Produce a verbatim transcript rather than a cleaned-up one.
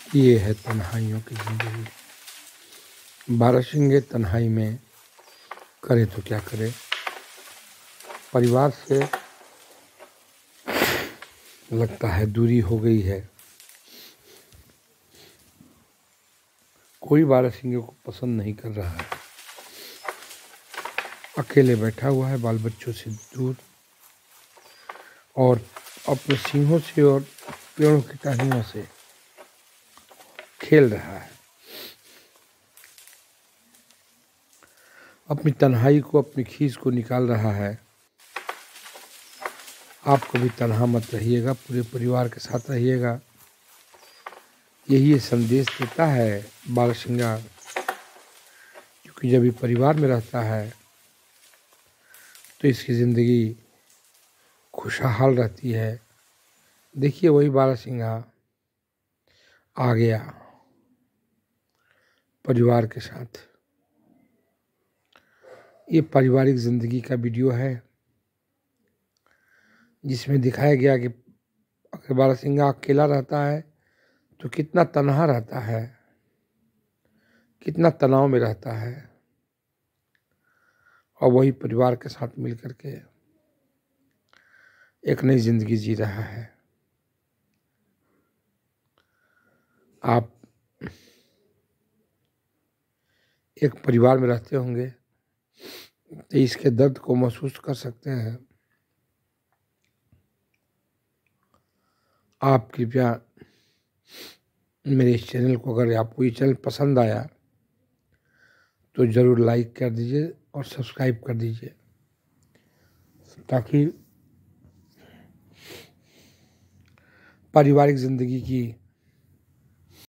ये है तन्हाइयों की ज़िंदगी। बारहसिंगे तन्हाई में करे तो क्या करे। परिवार से लगता है दूरी हो गई है। कोई बारहसिंगे को पसंद नहीं कर रहा है। अकेले बैठा हुआ है, बाल बच्चों से दूर, और अपने सिंहों से और पेड़ों की टहनियों से खेल रहा है। अपनी तन्हाई को, अपनी खीस को निकाल रहा है। आप कभी तन्हा मत रहिएगा, पूरे परिवार के साथ रहिएगा। यही ये संदेश देता है बारहसिंगा, क्योंकि जब ये परिवार में रहता है तो इसकी ज़िंदगी खुशहाल रहती है। देखिए वही बारहसिंगा आ गया परिवार के साथ। ये पारिवारिक ज़िंदगी का वीडियो है जिसमें दिखाया गया कि अगर बारहसिंगा अकेला रहता है तो कितना तन्हा रहता है, कितना तनाव में रहता है, और वही परिवार के साथ मिलकर के एक नई ज़िंदगी जी रहा है। आप एक परिवार में रहते होंगे तो इसके दर्द को महसूस कर सकते हैं। आप कृपया मेरे इस चैनल को, अगर आपको ये चैनल पसंद आया तो ज़रूर लाइक कर दीजिए और सब्सक्राइब कर दीजिए, ताकि पारिवारिक ज़िंदगी की